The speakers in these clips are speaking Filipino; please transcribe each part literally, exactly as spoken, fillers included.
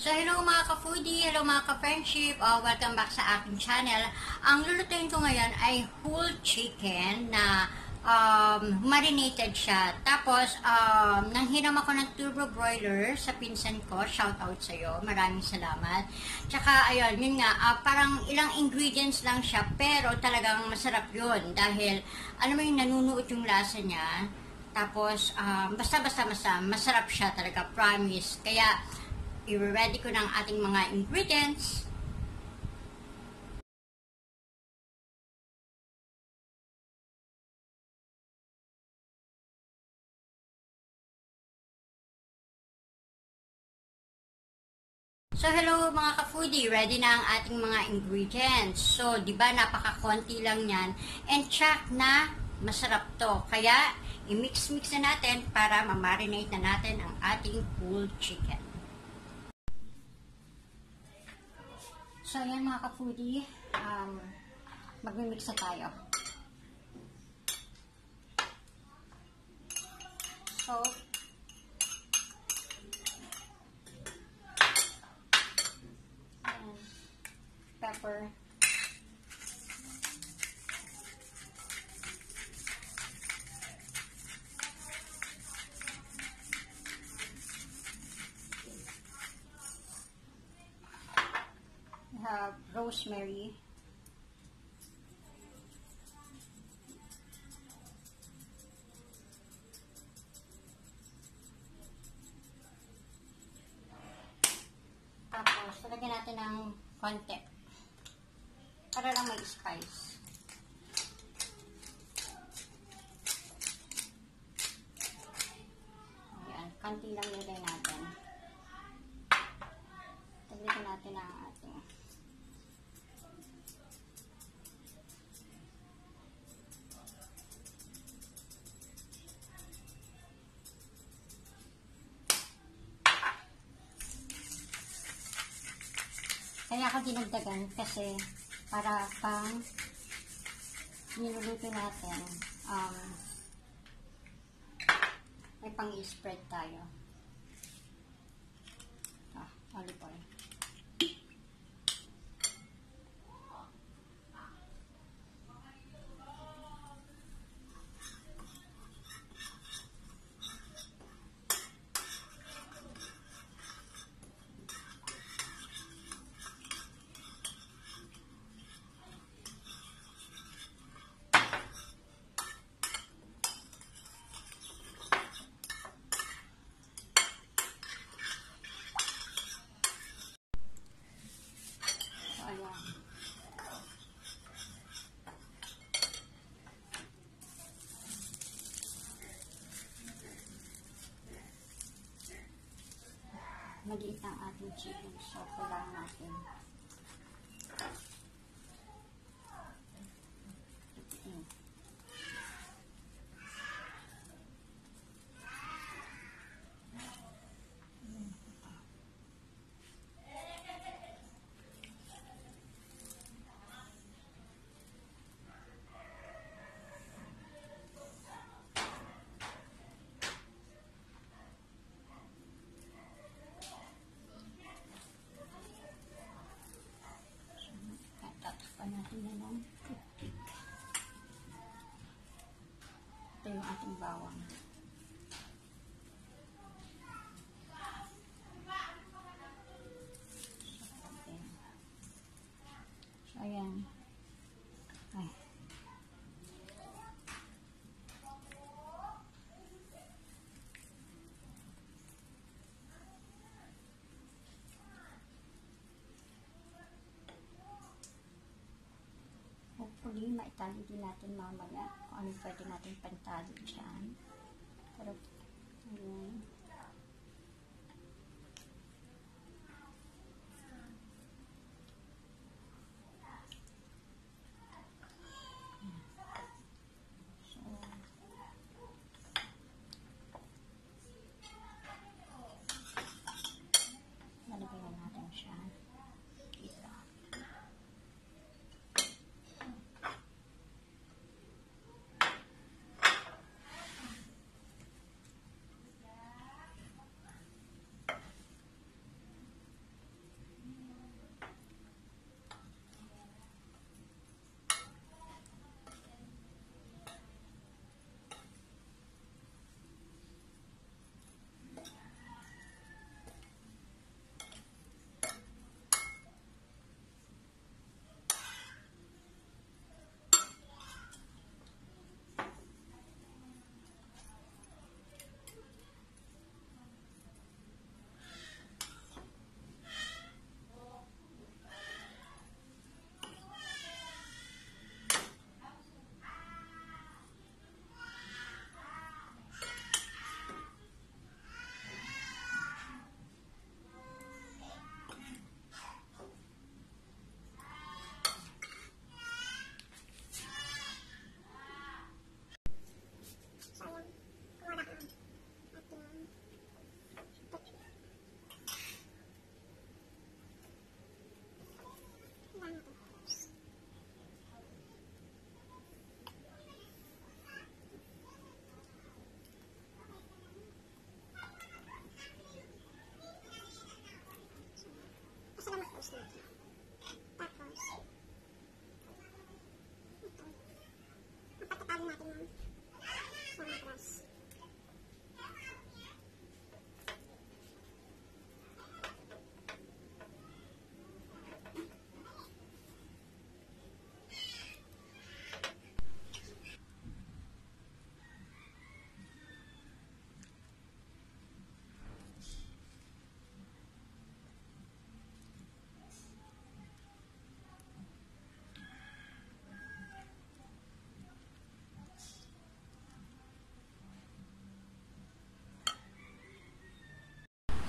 So, hello mga ka-foodie, hello mga ka-friendship, uh, welcome back sa aking channel. Ang lulutuin ko ngayon ay whole chicken na um, marinated siya. Tapos, um, nanghiram ako ng turbo broiler sa pinsan ko. Shout out sa'yo. Maraming salamat. Tsaka, ayun, yun nga, uh, parang ilang ingredients lang siya, pero talagang masarap yun. Dahil, alam mo yung nanunuot yung lasa niya. Tapos, um, basta-basta masarap siya talaga, promise. Kaya, i-ready ko ng ating mga ingredients. So, hello mga ka-foodie, ready na ang ating mga ingredients. So, di ba napaka-konti lang yan. And check na masarap to. Kaya, i-mix-mix na natin para ma-marinate na natin ang ating whole chicken. So, ayan mga ka-foodie, um, mag-mix na tayo. So, and pepper. We have rosemary. Tapos, talagyan natin ng konti. Para lang may spice. Ayan, konti lang nilagay natin. Talagyan natin ang ating kaya ako dinagdagan kasi para pang niluluto natin, um, may pang i-spread tayo. Ah, olive oil. Maliit ang ating chicken, so kailangan natin ipitin. Natin na ng toothpick. Ito yung ating bawang. So, ayan. Ay. Hopefully, maitali din natin mamaya kung ano pwede natin pantali dyan. Pero, ayan. So, lalagyan natin siya. Ito.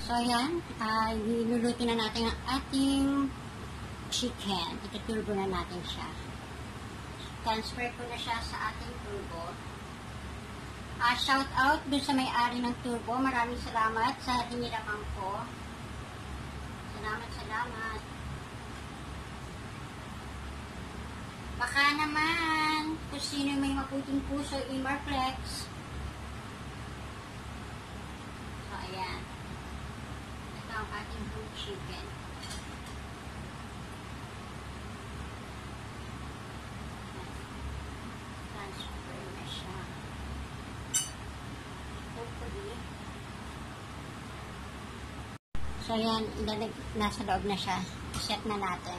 So, ayan. Uh, iluluto na natin ang ating chicken. Ituturbo na natin siya. Transfer ko na siya sa ating turbo. Uh, shout out dun sa may-ari ng turbo. Maraming salamat sa dinirapan ko. Salamat, salamat. Baka naman, kung sino may maputing puso, Imarplex. So, ayan. Ito ang ating whole chicken. Transfer na siya. Hopefully. So, ayan. Nasa loob na siya. Set na natin.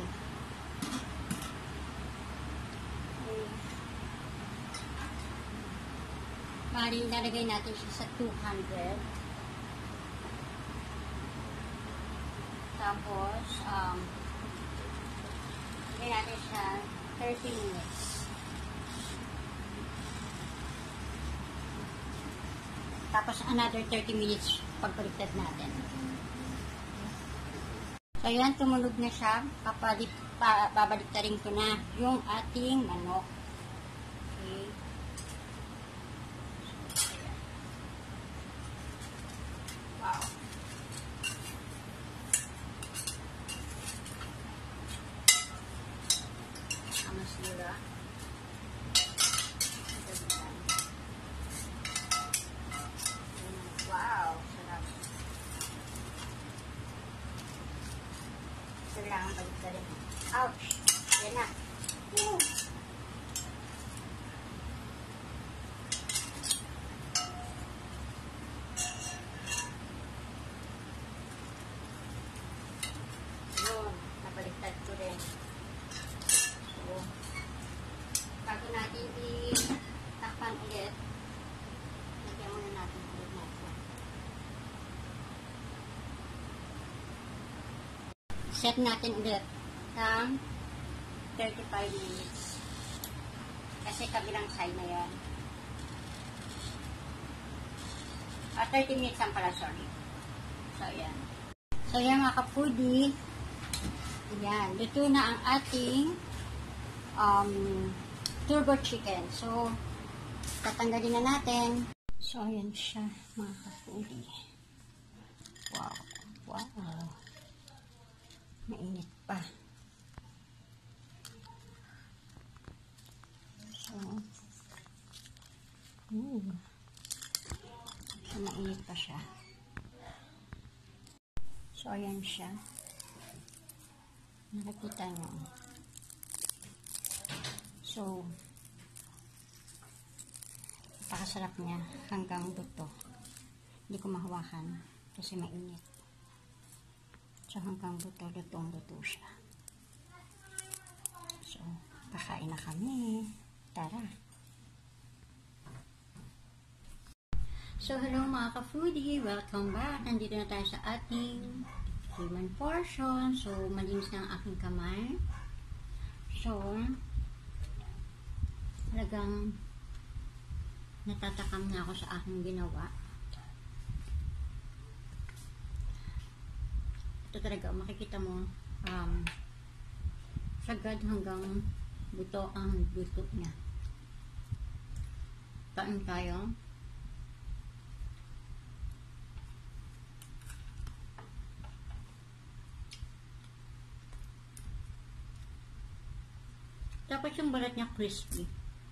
Bali, nalagay natin siya sa two hundred. Tapos, um, lagay natin siya thirty minutes. Tapos, another thirty minutes pagbaliktad natin. So, yan, tumunog na siya. Papalit, pa, babaliktarin ko na yung ating manok. Okay. Wow. Amasira. Wow, sarap. Kailangan baliktarin. Ouch! Yan na. Woo! Nabaliktad ko rin. So, bago natin i-takpan ulit, lagyan muna natin ulit natin. Set natin ulit ng thirty-five minutes. Kasi kabilang side na yan. Ah, thirty minutes ang pala, sorry. So, yan. So, yan mga ka-foodie. Ayan, luto na ang ating um, turbo chicken. So, tatanggalin na natin. So, ayan siya, mga ka-foodie. Wow, wow. Mainit pa. So, ooh. So, mainit pa siya. So, ayan siya. Nakikita nyo. So, napakasarap niya hanggang buto. Hindi ko mahawakan kasi mainit. So, hanggang buto, lutong-luto siya. So, kakain na kami. Tara! So, hello mga ka-foodie! Welcome back! Nandito na tayo sa ating human portion. So, malinis na ang aking kamay. So, talagang natatakam na ako sa aking ginawa. Ito talaga, makikita mo, um, sagad hanggang buto ang buto niya. Kain tayo. Tapos yung balat niya crispy.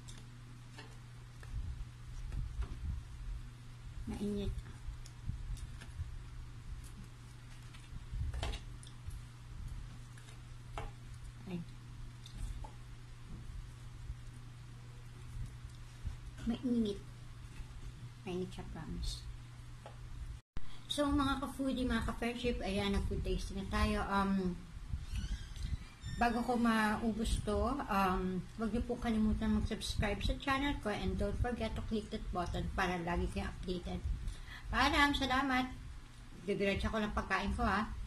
Mainit. Ay. Mainit. Mainit siya, promise. So, mga ka-foodie, mga ka-friendship, ayan, nag-food tasting na tayo. Um, Bago ko maubos to, um, huwag niyo po kalimutan mag-subscribe sa channel ko and don't forget to click that button para lagi kayo updated. Paalam, salamat! Didiretso ko lang pagkain ko ha.